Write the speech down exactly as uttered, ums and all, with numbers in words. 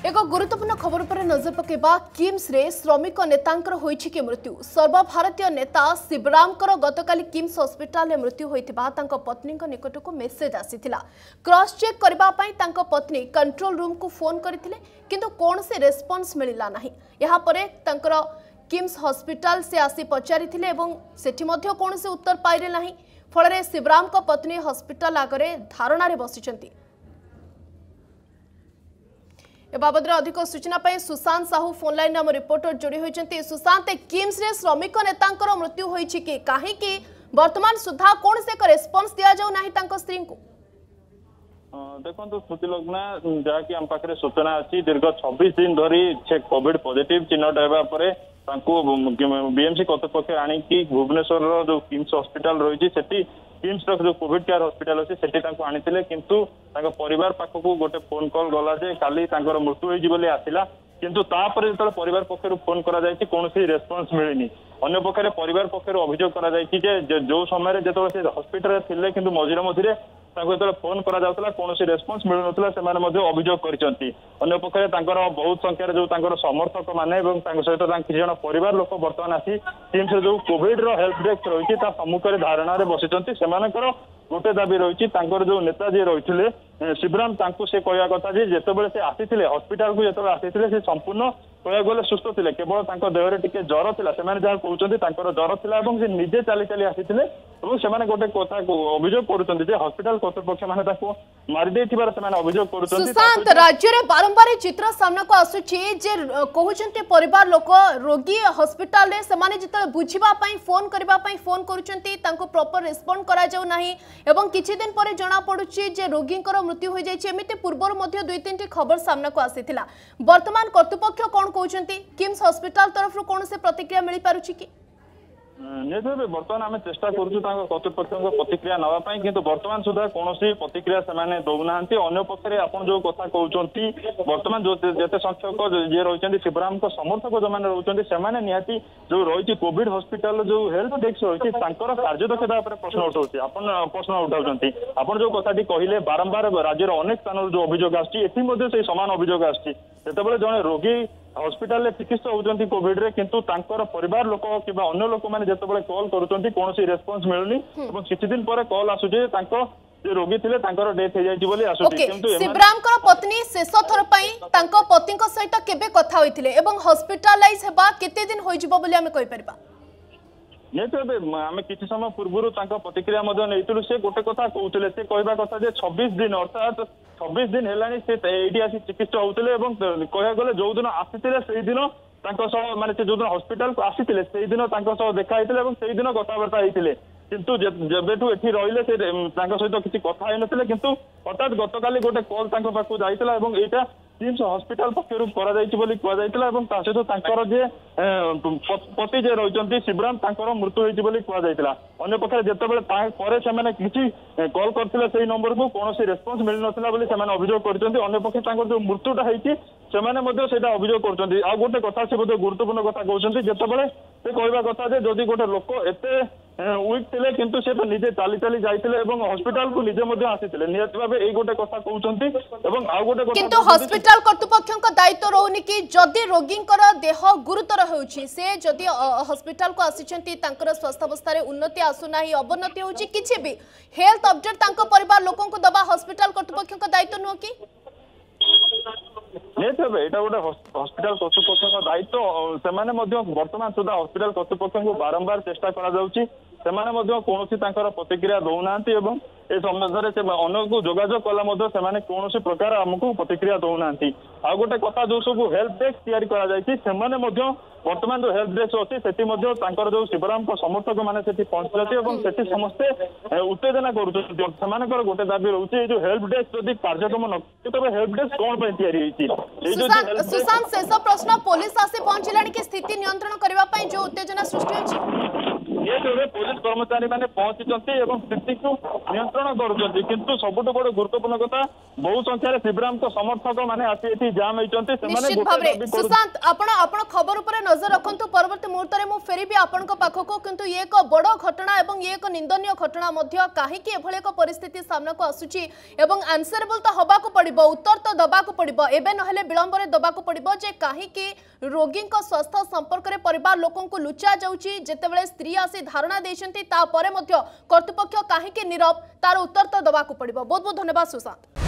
एक गुरुत्वपूर्ण खबर पर नजर पकेबा किम्स रे श्रमिक नेतांकर होईछि के मृत्यु। सर्वभारतीय नेता शिवरामकर गतकाली किम्स हॉस्पिटल में मृत्यु होइतिबा तांको पत्नी निकट को मेसेज आसीथिला। क्रॉस चेक करबा पई तांको पत्नी कंट्रोल रूम को फोन करथिले किंतु कोन से रेस्पॉन्स मिलिला नाही। यहा परे तांकर किम्स हॉस्पिटल से आसी पचारिथिले एवं सेठी मध्ये कोन से उत्तर पाइले नाही। फलरे शिवराम को पत्नी हॉस्पिटल आगरे धारणा रे बसिचंती। ए बाबद अधिक सूचना पाई सुशांत साहू फोन लाइन आम रिपोर्टर जोड़ी होती। सुशांत, किम्स रे श्रमिक नेतांकर मृत्यु होईछि कि काहे कि वर्तमान सुधा कौन से एक रेस्पॉन्स दिया जाउ नाही तांको स्त्री को? देखो श्रुतिलग्ना जहाँकि आम पाखे सूचना अच्छी दीर्घ छब्बीस दिन धरी से कोविड पॉजिटिव चिन्हट होगा बीएमसी कर्तृपक्ष आनिकी भुवनेश्वर जो किम्स हॉस्पिटल रही किम्स जो कोविड केयर हॉस्पिटल अच्छी सेठी आनी किंतु परिवार पाखक गोटे फोन कॉल गला जे काली मृत्यु होगी आसला किंतु तापर जो परिवार पक्षर फोन करा कौन रेस्पॉन्स मिलनी। अन्य पक्षे परिवार पक्षर अभियोग करा जो समय जो हॉस्पिटल थे कि मझिरे मझिरे जो फोन करा कौन रेस्पॉन्स मिलू ना अभियोग करते। अन्य पक्षे बहुत संख्यार जो समर्थक मैंने सहित किसी जन परिवार लोक बर्तमान आसी किम्स जो कोविड हेल्प डेस्क रही सम्मुखें धारणा बसी गोटे दाबी रही जो नेता जी रही शिवराम से कहवा कथा जिते से आसी हॉस्पिटल को जो आसी से संपूर्ण कह गले सुस्थ थे केवल देहरे टी जर था से जहाँ कहते जर था निजे चली चली आसी गोटे कथा अभियोग कर हॉस्पिटल कर्तृपक्ष मैंने मारिदे अभियोग कर। सुशांत, राज्य में बारंबार चित्र सामना को आसुची जे कहते परिवार लोक रोगी हॉस्पिटल रे सेमाने जिते बुझापी फोन करने फोन कर प्रॉपर रिस्पॉन्ड करा जाउ नाही एवं किछि दिन पर जना पड़ुची जे रोगींकर मृत्यु हो जाइछि। एमिति पूर्वर मध्य दुई तीन खबर सामना को आसीथिला। वर्तमान कर्तृपक्ष कौन कहउचंती? किम्स हॉस्पिटल तरफ कौन से प्रतिक्रिया मिल पारुची कि? निश्चय बर्तमान आम चेष्टा करुँ कर्तृपक्ष प्रतिक्रिया नापी किंतु बर्तमान सुधा कौन प्रतिक्रिया से दौना। अन्य पक्षे आप जो कथा कहते बर्तमान जो जिते संख्यक जी रही शिवराम समर्थक जो मैंने रोचे से निहाती जो रही कोविड हॉस्पिटल जो हेल्थ डेस्क रही कार्यदक्षता प्रश्न उठाऊँ आप प्रश्न उठाऊँ आप जो कथाटी कहले बारंबार राज्यर अनेक स्थान जो अभियोग आसी सामान अभियोग आसते जड़े रोगी हॉस्पिटल चिकित्सा होती कोविड रे किंतु तांकर परिवार लोक कि अन्य लोक मैंने जिते कॉल करुँच कौन रेस्पॉन्स मिलूनी किसी दिन पर कॉल आसुचे रोगी थे डेथ हो जाए। शिवराम पत्नी शेष थर पति सहित केबे कथा होइथिले एवं हॉस्पिटलाइज हेबा केते दिन होई जिवो बोली हमें कहि परबा? नहीं आम कि समय पूर्व प्रतिक्रिया नहीं से गोटे कथा कहते से कहवा कथा छब्बीस दिन अर्थात छब्बीस दिन है ये आसी चिकित्सा होते कह गले जो दिन आसी से दिन माने जो दिन हॉस्पिटल को आसी से दिन देखा से दिन कथबार्ता होते किंतु जबेठू एठी रहिले से सहित किसी कथा है नथिले किंतु हठात गतकाली गोटे कॉल पाखु जाइतला एवं एटा किम्स हॉस्पिटल पक्षरु करा जाइछि बोली कह जाइतला एवं ता सहित तांकर जे पति जे रहिचंती शिवराम तांकर मृत्यु होइछि बोली कह जाइतला। अन्य पक्षे जेतेबेले ता परे से माने किछि कॉल करथिले सेही नंबर को कोनोसी रेस्पॉन्स मिल नथिला बोली से माने अभियोग करचंती। अन्य पक्षे तांकर जो मृत्युटा होइछि से माने मध्ये सेटा अभियोग करचंती। आ गोटे कथा से मध्ये गुरुत्वपूर्ण कथा कहउचंती जेतेबेले से कहबा कथा जे जदि गोटे लोक एते वीक थे किंतु से तो निजे चली चली जाइतिले एवं हॉस्पिटल को निजे मध्ये आसीतिले नियत भाबे एई गोटे कथा कहउचंती एवं आ गोटे कथा किंतु हॉस्पिटल कर्तृपक्षक दायित्व रहउनी कि जदि रोगींकर देह गुरुतर होउछि से जदि हॉस्पिटल को आसीचंती तांकर स्वास्थ्य अवस्था रे उन्नति आसु नाही अवनति होउछि किछि भी हेल्थ अपडेट तांको परिवार लोकन को दबा हॉस्पिटल कर्तृपक्षक दायित्व नुह कि? नहीं यहाँ गोटे हॉस्पिटल कर्तृपक्ष दायित्व से बर्तमान सुधा हॉस्पिटल कर्तृपक्ष को बारंबार चेष्टा कौन प्रतिक्रिया दौना ए संबंध में अन्य को जोगाजोग कला कौन प्रकार आमको प्रतिक्रिया दौना। आ गोटे कथा जो सब हेल्प डेस्क तैयारी करा वर्तमान जो हेल्प डेस्क अच्छी से जो शिवराम समर्थक मैंने पहुंचते समस्ते उत्तेजना कर गोटे दाबी रोचे जो हेल्प डेस्क जब कार्यक्रम न तब हेल्प डेस्क कौन तैयारी? सुशांत, शेष प्रश्न, पुलिस आसी पहुंचलानी कि स्थिति नियंत्रण करने जो उत्तेजना सृष्टि होइछि? ये जो पुलिस कर्मचारी मैंने पहुंची स्थिति को नियंत्रण करुँच किंतु सबुठ बड़ गुरुत्वपूर्ण कथा बहु संख्यार शिवराम समर्थक मैंने आसी जाम होती सुशांत आपण आपण खबर उपर नजर रखु परवर्ती मुहूर्त में फेरबी आपण पाखक किंतु ये एक बड़ घटना और ये एक निंदनीय घटना कहीं एभली एक परिस्थिति सामना को आसुची एवं आंसरेबल तो हवा पड़ो उत्तर तो दबाक पड़ो एवं ना विलंबर दबाक पड़ो जे कहीं रोगी स्वास्थ्य संपर्क में परिवार लोकों को लुचा जाउची जेतेबेले स्त्री आसी धारणा देछंती तापरे मध्य कर्तृपक्ष कहीं नीरव तार उत्तर तो दबाक पड़ो। बहुत बहुत धन्यवाद सुशांत।